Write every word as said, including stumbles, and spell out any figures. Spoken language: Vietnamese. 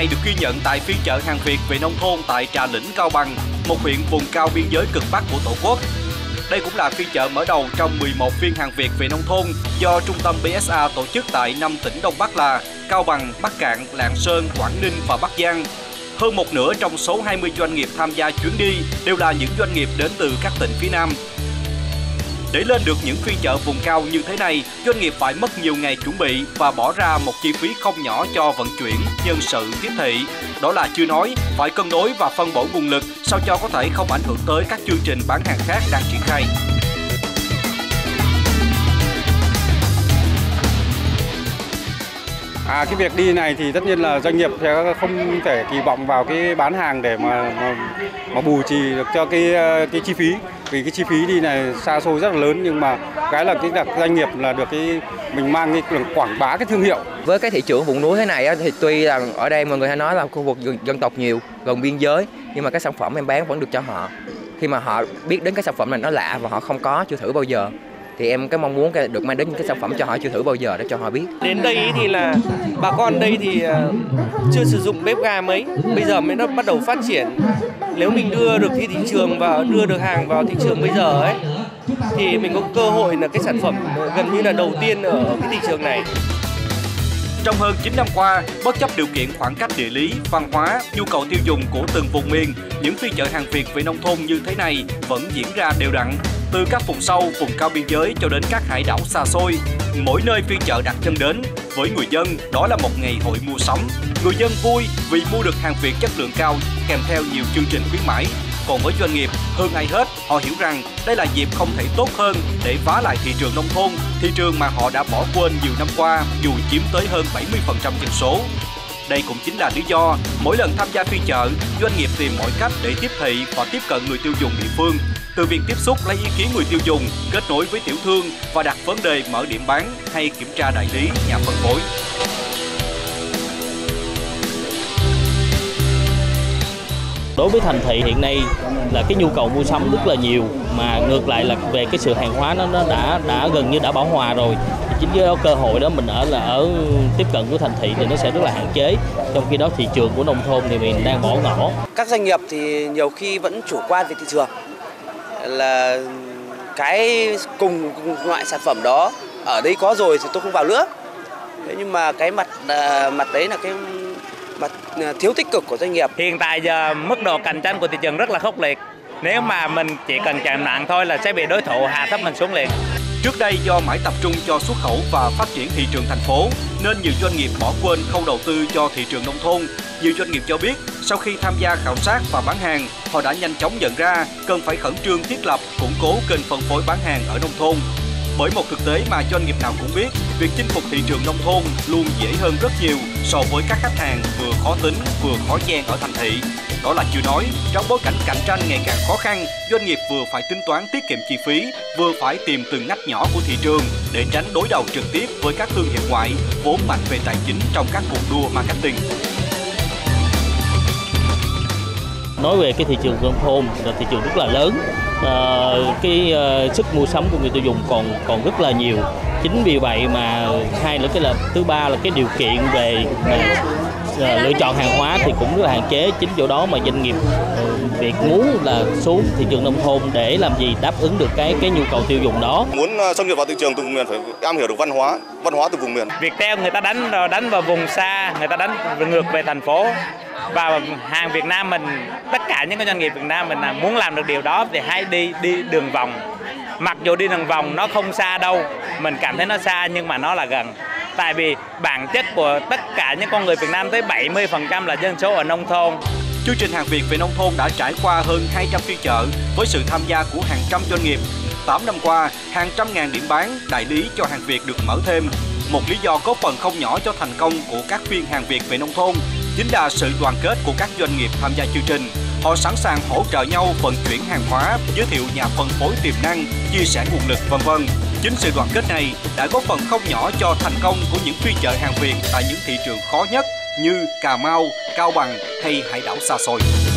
này được ghi nhận tại phiên chợ hàng Việt về nông thôn tại Trà Lĩnh, Cao Bằng, một huyện vùng cao biên giới cực Bắc của Tổ quốc. Đây cũng là phiên chợ mở đầu trong mười một phiên hàng Việt về nông thôn do Trung tâm bê ét a tổ chức tại năm tỉnh Đông Bắc là Cao Bằng, Bắc Kạn, Lạng Sơn, Quảng Ninh và Bắc Giang. Hơn một nửa trong số hai mươi doanh nghiệp tham gia chuyến đi đều là những doanh nghiệp đến từ các tỉnh phía Nam. Để lên được những phiên chợ vùng cao như thế này, doanh nghiệp phải mất nhiều ngày chuẩn bị và bỏ ra một chi phí không nhỏ cho vận chuyển, nhân sự, tiếp thị. Đó là chưa nói, phải cân đối và phân bổ nguồn lực sao cho có thể không ảnh hưởng tới các chương trình bán hàng khác đang triển khai. À, cái việc đi này thì tất nhiên là doanh nghiệp sẽ không thể kỳ vọng vào cái bán hàng để mà mà, mà bù trì được cho cái cái chi phí, vì cái chi phí đi này xa xôi rất là lớn, nhưng mà cái là cái đặc doanh nghiệp là được cái mình mang cái quảng bá cái thương hiệu. Với cái thị trường vùng núi thế này á, thì tuy là ở đây mọi người hay nói là khu vực dân tộc nhiều, gần biên giới, nhưng mà cái sản phẩm em bán vẫn được cho họ. Khi mà họ biết đến cái sản phẩm này nó lạ và họ không có chưa thử bao giờ, thì em cái mong muốn được mang đến những cái sản phẩm cho họ chưa thử bao giờ để cho họ biết. Đến đây thì là bà con đây thì chưa sử dụng bếp ga mấy, bây giờ mới nó bắt đầu phát triển. Nếu mình đưa được cái thị trường và đưa được hàng vào thị trường bây giờ ấy, thì mình có cơ hội là cái sản phẩm gần như là đầu tiên ở cái thị trường này. Trong hơn chín năm qua, bất chấp điều kiện khoảng cách địa lý, văn hóa, nhu cầu tiêu dùng của từng vùng miền, những phiên chợ hàng Việt về nông thôn như thế này vẫn diễn ra đều đặn. Từ các vùng sâu, vùng cao biên giới cho đến các hải đảo xa xôi, mỗi nơi phiên chợ đặt chân đến, với người dân đó là một ngày hội mua sắm. Người dân vui vì mua được hàng Việt chất lượng cao kèm theo nhiều chương trình khuyến mãi. Còn với doanh nghiệp, hơn ai hết, họ hiểu rằng đây là dịp không thể tốt hơn để vá lại thị trường nông thôn, thị trường mà họ đã bỏ quên nhiều năm qua dù chiếm tới hơn bảy mươi phần trăm dân số. Đây cũng chính là lý do mỗi lần tham gia phiên chợ, doanh nghiệp tìm mọi cách để tiếp thị và tiếp cận người tiêu dùng địa phương. Từ việc tiếp xúc lấy ý kiến người tiêu dùng, kết nối với tiểu thương và đặt vấn đề mở điểm bán hay kiểm tra đại lý, nhà phân phối. Đối với thành thị hiện nay là cái nhu cầu mua sắm rất là nhiều, mà ngược lại là về cái sự hàng hóa nó nó đã đã gần như đã bão hòa rồi. Thì chính cái đó cơ hội đó mình ở là ở tiếp cận của thành thị thì nó sẽ rất là hạn chế. Trong khi đó thị trường của nông thôn thì mình đang bỏ ngỏ. Các doanh nghiệp thì nhiều khi vẫn chủ quan về thị trường, là cái cùng, cùng loại sản phẩm đó ở đây có rồi thì tôi không vào nữa. Thế nhưng mà cái mặt mặt đấy là cái mặt thiếu tích cực của doanh nghiệp. Hiện tại giờ mức độ cạnh tranh của thị trường rất là khốc liệt. Nếu mà mình chỉ cần chạm nặng thôi là sẽ bị đối thủ hạ thấp mình xuống liền. Trước đây do mãi tập trung cho xuất khẩu và phát triển thị trường thành phố nên nhiều doanh nghiệp bỏ quên không đầu tư cho thị trường nông thôn. Nhiều doanh nghiệp cho biết sau khi tham gia khảo sát và bán hàng, họ đã nhanh chóng nhận ra cần phải khẩn trương thiết lập, củng cố kênh phân phối bán hàng ở nông thôn. Bởi một thực tế mà doanh nghiệp nào cũng biết, việc chinh phục thị trường nông thôn luôn dễ hơn rất nhiều so với các khách hàng vừa khó tính vừa khó gian ở thành thị. Đó là chưa nói, trong bối cảnh cạnh tranh ngày càng khó khăn, doanh nghiệp vừa phải tính toán tiết kiệm chi phí, vừa phải tìm từng ngách nhỏ của thị trường để tránh đối đầu trực tiếp với các thương hiệu ngoại vốn mạnh về tài chính trong các cuộc đua marketing. Nói về cái thị trường nông thôn là thị trường rất là lớn, à, cái uh, sức mua sắm của người tiêu dùng còn còn rất là nhiều. Chính vì vậy mà hai nữa cái là thứ ba là cái điều kiện về uh, lựa chọn hàng hóa thì cũng rất là hạn chế. Chính chỗ đó mà doanh nghiệp uh, việc muốn là xuống thị trường nông thôn để làm gì đáp ứng được cái cái nhu cầu tiêu dùng đó. Muốn xâm nhập vào thị trường từ vùng miền phải am hiểu được văn hóa, văn hóa từ vùng miền. Viettel người ta đánh đánh vào vùng xa, người ta đánh ngược về thành phố. Và hàng Việt Nam mình, tất cả những cái doanh nghiệp Việt Nam mình là muốn làm được điều đó thì hãy đi đi đường vòng. Mặc dù đi đường vòng nó không xa đâu, mình cảm thấy nó xa nhưng mà nó là gần. Tại vì bản chất của tất cả những con người Việt Nam tới bảy mươi phần trăm là dân số ở nông thôn. Chương trình hàng Việt về nông thôn đã trải qua hơn hai trăm phiên chợ với sự tham gia của hàng trăm doanh nghiệp. tám năm qua, hàng trăm ngàn điểm bán, đại lý cho hàng Việt được mở thêm. Một lý do góp phần không nhỏ cho thành công của các phiên hàng Việt về nông thôn chính là sự đoàn kết của các doanh nghiệp tham gia chương trình. Họ sẵn sàng hỗ trợ nhau vận chuyển hàng hóa, giới thiệu nhà phân phối tiềm năng, chia sẻ nguồn lực, vân vân. Chính sự đoàn kết này đã góp phần không nhỏ cho thành công của những phiên chợ hàng Việt tại những thị trường khó nhất như Cà Mau, Cao Bằng hay hải đảo xa xôi.